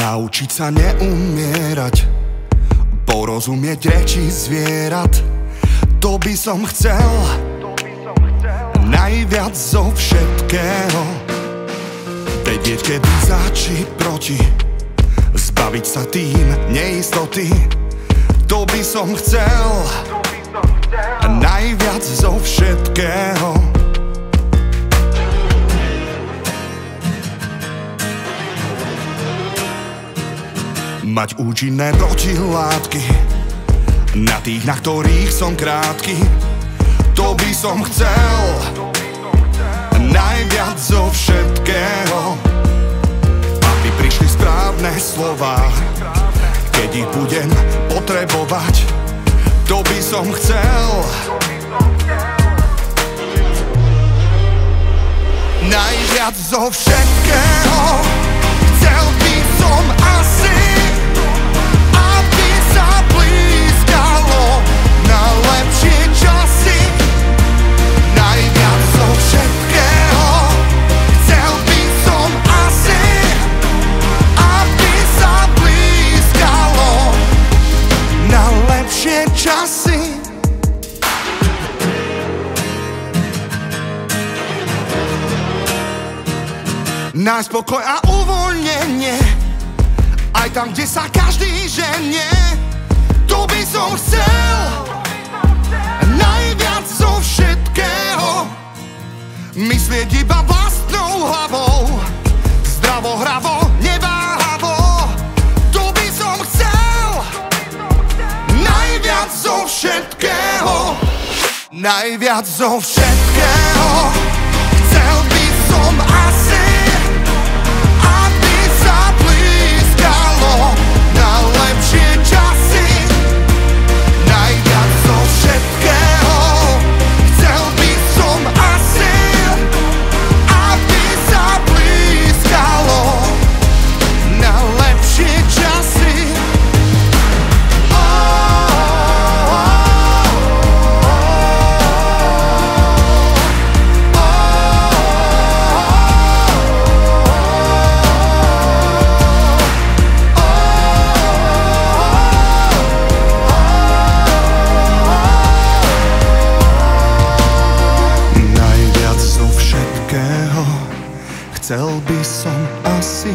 Naučiť sa neumierať, porozumieť reči zvierat. To by som chcel najviac zo všetkého. Vedieť, kedy za či proti, zbaviť sa tým neistoty. To by som chcel najviac zo všetkého. Mať účinné protilátky na tých, na ktorých som krátky. To by som chcel najviac zo všetkého. Aby prišli správne slová, keď ich budem potrebovať. To by som chcel najviac zo všetkého. Chcel by som asi, aby sa blízkalo na lepšie časy. Najviac zo všetkého. Chcel by som asi, aby sa blízkalo na lepšie časy. Nájsť pokoj a uvoľnenie aj tam, kde sa každý ženie. To by som chcel najviac zo všetkého. Myslieť iba vlastnou hlavou, zdravo, hravo, neváhavo. To by som chcel najviac zo všetkého. Najviac zo všetkého. Chcel by som asi, aby sa blízkalo na lepšie časy. Najviac zo všetkého. Chcel by som asi, aby sa blízkalo na lepšie časy. Chcel by som asi,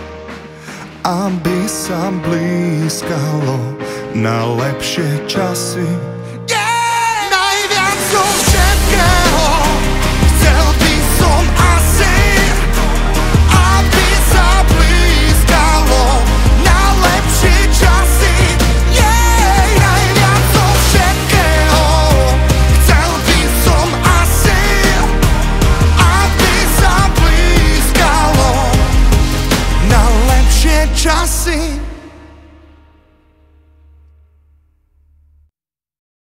aby sa blízkalo na lepšie časy. Najviac zo všetkého. Chcel by som asi, aby sa blízkalo na lepšie časy. Najviac zo všetkého. Chcel by som asi, aby sa blízkalo na lepšie časy.